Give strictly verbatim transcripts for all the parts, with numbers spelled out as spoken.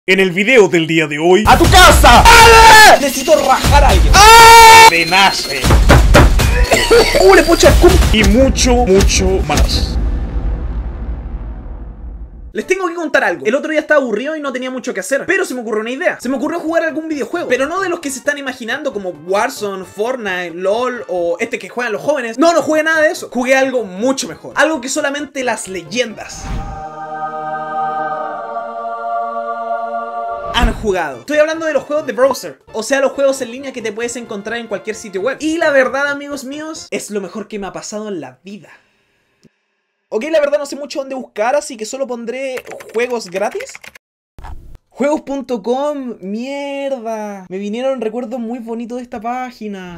En el video del día de hoy... ¡A tu casa! ¡Ah! Necesito rajar a alguien. ¡Ah! De nace. ¡Uh, le puedo echar cum! Y mucho, mucho más. Les tengo que contar algo. El otro día estaba aburrido y no tenía mucho que hacer, pero se me ocurrió una idea. Se me ocurrió jugar algún videojuego, pero no de los que se están imaginando, como Warzone, Fortnite, LOL o este que juegan los jóvenes. No, no jugué nada de eso. Jugué algo mucho mejor. Algo que solamente las leyendas han jugado. Estoy hablando de los juegos de browser, o sea, los juegos en línea que te puedes encontrar en cualquier sitio web. Y la verdad, amigos míos, es lo mejor que me ha pasado en la vida. Ok, la verdad no sé mucho dónde buscar, así que solo pondré juegos gratis. Juegos punto com, mierda. Me vinieron recuerdos muy bonitos de esta página.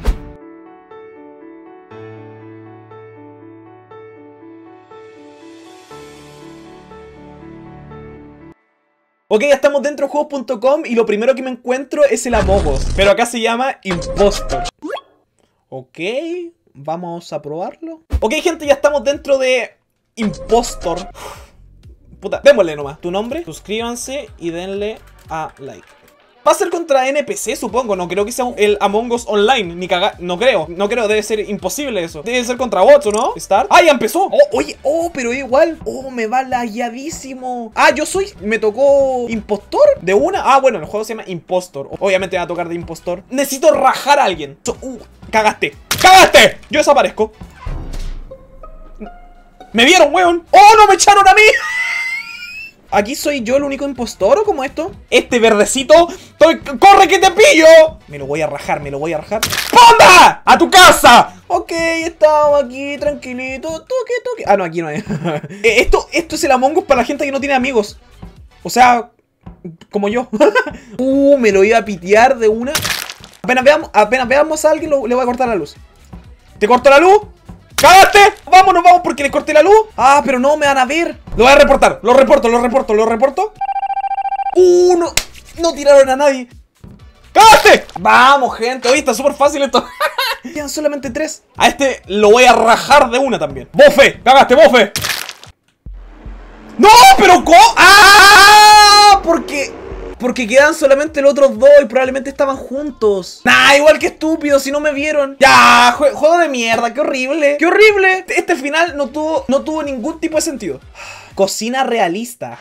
Ok, ya estamos dentro de juegos punto com y lo primero que me encuentro es el Among Us, pero acá se llama Impostor. Ok, vamos a probarlo. Ok, gente, ya estamos dentro de Impostor. Puta, démosle nomás. Tu nombre, suscríbanse y denle a like. Va a ser contra N P C, supongo. No creo que sea el Among Us Online. Ni cagar. No creo. No creo. Debe ser imposible eso. Debe ser contra bots, ¿o no? Start. ¡Ah, ya empezó! Oh, oye. Oh, pero igual. Oh, me va lagueadísimo. Ah, yo soy. Me tocó impostor de una. Ah, bueno, el juego se llama Impostor. Obviamente me va a tocar de impostor. Necesito rajar a alguien. So, uh, cagaste. ¡Cagaste! Yo desaparezco. ¡Me vieron, weón! ¡Oh, no me echaron a mí! ¿Aquí soy yo el único impostor o cómo esto? Este verdecito, estoy... ¡corre que te pillo! Me lo voy a rajar, me lo voy a rajar. ¡Ponda! ¡A tu casa! Ok, estamos aquí tranquilito. Toque, toque. Ah, no, aquí no hay. esto, esto es el Among Us para la gente que no tiene amigos. O sea, como yo. uh, me lo iba a pitear de una. Apenas veamos, apenas veamos a alguien, lo, le voy a cortar la luz. ¿Te corto la luz? ¡Cállate! Vámonos, vamos, porque le corté la luz. Ah, pero no me van a ver. Lo voy a reportar, lo reporto, lo reporto, lo reporto. Uh, no, no tiraron a nadie. ¡Cállate! Vamos, gente, hoy está súper fácil esto. Quedan solamente tres. A este lo voy a rajar de una también. ¡Bofe! ¡Cagaste, bofe! ¡No! ¡Pero co! ¡Ah! Porque... Porque quedan solamente los otros dos y probablemente estaban juntos. Nah, igual que estúpido, si no me vieron. Ya, jue juego de mierda, qué horrible. ¡Qué horrible! Este final no tuvo, no tuvo ningún tipo de sentido. Cocina realista.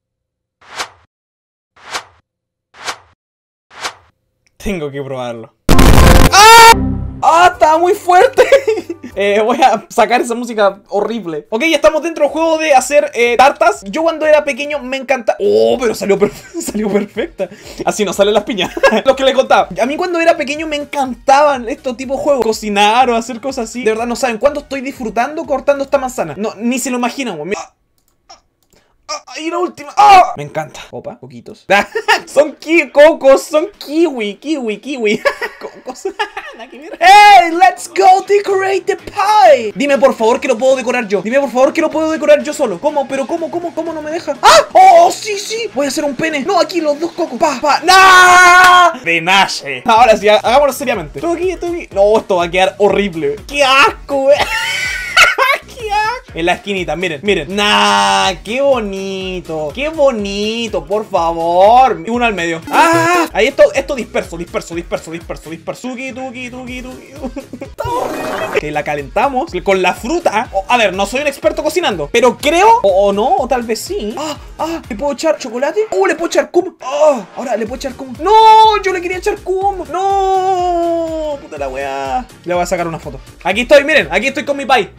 Tengo que probarlo. ¡Ah! ¡Ah! Estaba muy fuerte. eh, voy a sacar esa música horrible. Ok, ya estamos dentro del juego de hacer eh, tartas. Yo cuando era pequeño me encantaba. Oh, pero salió, perfe salió perfecta. Así no salen las piñas. Lo que les contaba. A mí cuando era pequeño me encantaban estos tipos de juegos. Cocinar o hacer cosas así. De verdad no saben cuánto estoy disfrutando cortando esta manzana. No, ni se lo imaginan, güey. Ah, y la última. ¡Ah! Me encanta. Opa, poquitos. Son ki cocos, son kiwi, kiwi, kiwi. Cocos. ¡Hey! ¡Let's go decorate the pie! Dime por favor que lo puedo decorar yo. Dime por favor que lo puedo decorar yo solo. ¿Cómo? ¿Pero cómo? ¿Cómo? ¿Cómo no me deja? ¡Ah! ¡Oh, sí, sí! Voy a hacer un pene. No, aquí los dos cocos. ¡Pa, pa! ¡No! De nace. Ahora sí, hagámoslo seriamente. Todo aquí, todo aquí. No, esto va a quedar horrible. ¡Qué asco, güey! En la esquinita, miren, miren. Nah, qué bonito. Qué bonito, por favor. Uno al medio. Ah, ahí esto, esto disperso, disperso, disperso, disperso, disperso. Tuki, tuki, tuki, tuki. Que la calentamos con la fruta. A ver, no soy un experto cocinando, pero creo, o, o no, o tal vez sí. Ah, ah, ¿le puedo echar chocolate? Uh, le puedo echar cum. Oh, ahora le puedo echar cum. No, yo le quería echar cum. No, puta la weá. Le voy a sacar una foto. Aquí estoy, miren, aquí estoy con mi pie.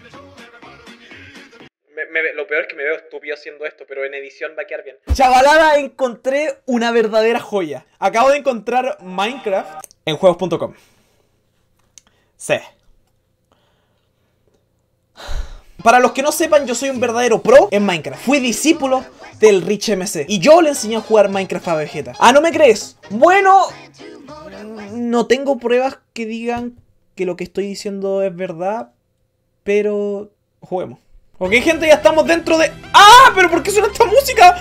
Me, me, lo peor es que me veo estúpido haciendo esto, pero en edición va a quedar bien. Chavalada, encontré una verdadera joya. Acabo de encontrar Minecraft en juegos punto com. Sí. Para los que no sepan, yo soy un verdadero pro en Minecraft. Fui discípulo del Rich M C y yo le enseñé a jugar Minecraft a Vegeta. ¿Ah, no me crees? Bueno, no tengo pruebas que digan que lo que estoy diciendo es verdad, pero juguemos. Ok, gente, ya estamos dentro de... ¡Ah! ¿Pero por qué suena esta música?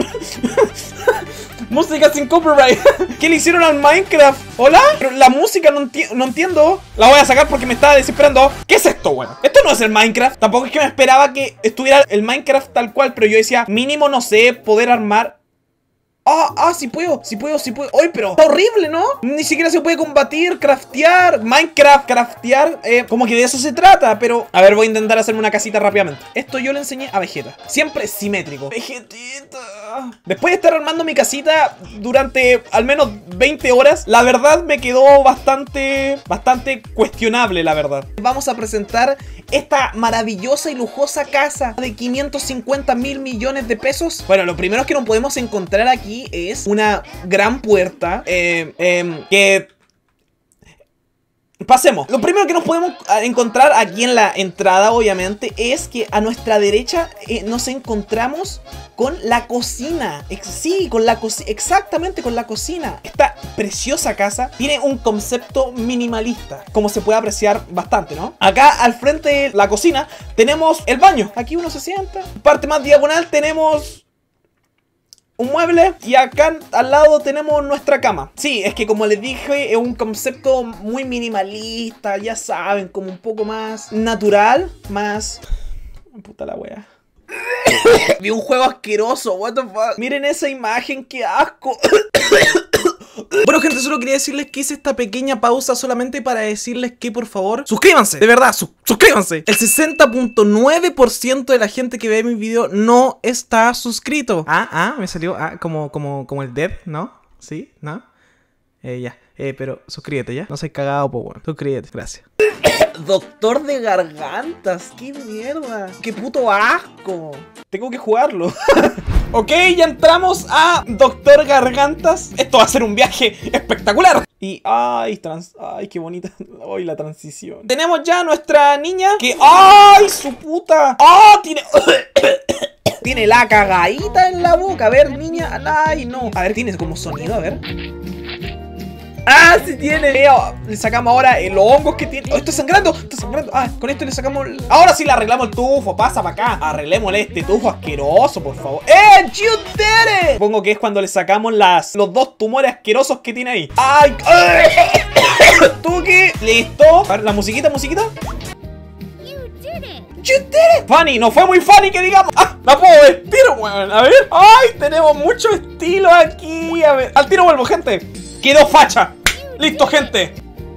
Música sin copyright. ¿Qué le hicieron al Minecraft? ¿Hola? Pero la música no, enti no entiendo. La voy a sacar porque me estaba desesperando. ¿Qué es esto, bueno? Esto no es el Minecraft. Tampoco es que me esperaba que estuviera el Minecraft tal cual, pero yo decía, mínimo, no sé, poder armar... Ah, ah, sí puedo, sí puedo, sí puedo. ¡Ay, pero está horrible, ¿no? Ni siquiera se puede combatir, craftear. Minecraft, craftear, eh, como que de eso se trata. Pero, a ver, voy a intentar hacerme una casita rápidamente. Esto yo le enseñé a Vegeta. Siempre simétrico. Vegetita. Después de estar armando mi casita durante al menos veinte horas, la verdad me quedó bastante, bastante cuestionable, la verdad. Vamos a presentar esta maravillosa y lujosa casa de quinientos cincuenta mil millones de pesos. Bueno, lo primero que nos podemos encontrar aquí es una gran puerta eh, eh, que... Pasemos. Lo primero que nos podemos encontrar aquí en la entrada, obviamente, es que a nuestra derecha eh, nos encontramos con la cocina. Sí, con la cocina. Exactamente, con la cocina. Esta preciosa casa tiene un concepto minimalista, como se puede apreciar bastante, ¿no? Acá al frente de la cocina tenemos el baño. Aquí uno se sienta. Parte más diagonal tenemos un mueble y acá al lado tenemos nuestra cama. Sí, es que como les dije, es un concepto muy minimalista, ya saben, como un poco más natural, más... Puta la wea. Vi un juego asqueroso, what the fuck. Miren esa imagen, qué asco. Bueno, gente, solo quería decirles que hice esta pequeña pausa solamente para decirles que, por favor, suscríbanse, de verdad, su suscríbanse. El sesenta punto nueve por ciento de la gente que ve mi video no está suscrito. Ah, ah, me salió, ah, como, como, como el Dead, ¿no? ¿Sí? ¿No? Eh, ya, eh, pero suscríbete, ¿ya? No seas cagado, po, bueno. Suscríbete, gracias. Doctor de gargantas, qué mierda. Qué puto asco. Tengo que jugarlo. Ok, ya entramos a Doctor Gargantas. Esto va a ser un viaje espectacular. Y, ay, trans, ay, qué bonita. Ay, la transición. Tenemos ya a nuestra niña que, ay, su puta. Ah, tiene... Tiene la cagadita en la boca. A ver, niña, ay, no. A ver, tiene como sonido, a ver. ¡Ah, sí tiene! Le sacamos ahora eh, los hongos que tiene. ¡Oh, está sangrando! ¡Está sangrando! Ah, con esto le sacamos... Ahora sí le arreglamos el tufo. Pasa para acá. Arreglémosle este tufo asqueroso, por favor. ¡Eh! ¡You did it! Supongo que es cuando le sacamos las, los dos tumores asquerosos que tiene ahí. ¡Ay! ¡Tuki! ¡Listo! A ver, la musiquita, musiquita. You did it. Funny, no fue muy funny que digamos. Ah, la puedo vestir, weón. A ver. Ay, tenemos mucho estilo aquí. A ver, al tiro vuelvo, gente. Quedó facha. Listo, gente.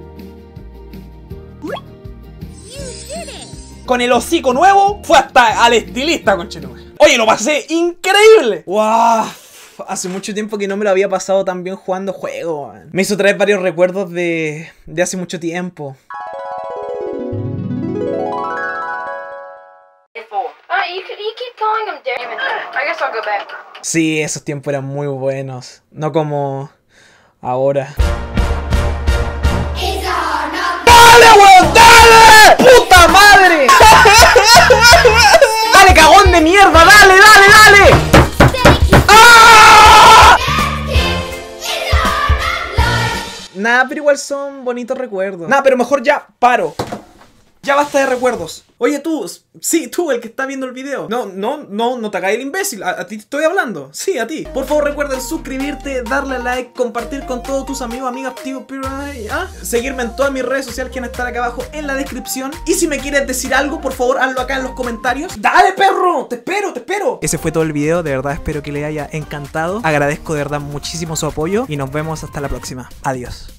Con el hocico nuevo fue hasta al estilista, conchetumare. Oye, lo pasé increíble. Wow. Hace mucho tiempo que no me lo había pasado tan bien jugando juegos, man. Me hizo traer varios recuerdos de, de hace mucho tiempo. Sí, esos tiempos eran muy buenos. No como ahora. ¡Dale, weón! ¡Dale! ¡Puta madre! ¡Dale, cagón de mierda! ¡Dale, dale, dale! ¡Ah! Nah, pero igual son bonitos recuerdos. Nah, pero mejor ya paro. Ya basta de recuerdos. Oye, tú, sí, tú, el que está viendo el video. No, no, no, no te hagas el imbécil. A, a ti te estoy hablando. Sí, a ti. Por favor, recuerda suscribirte, darle a like, compartir con todos tus amigos, amigas, tíos, ¿ah? Seguirme en todas mis redes sociales que van a estar acá abajo en la descripción. Y si me quieres decir algo, por favor, hazlo acá en los comentarios. ¡Dale, perro! ¡Te espero, te espero! Ese fue todo el video. De verdad, espero que les haya encantado. Agradezco de verdad muchísimo su apoyo. Y nos vemos hasta la próxima. Adiós.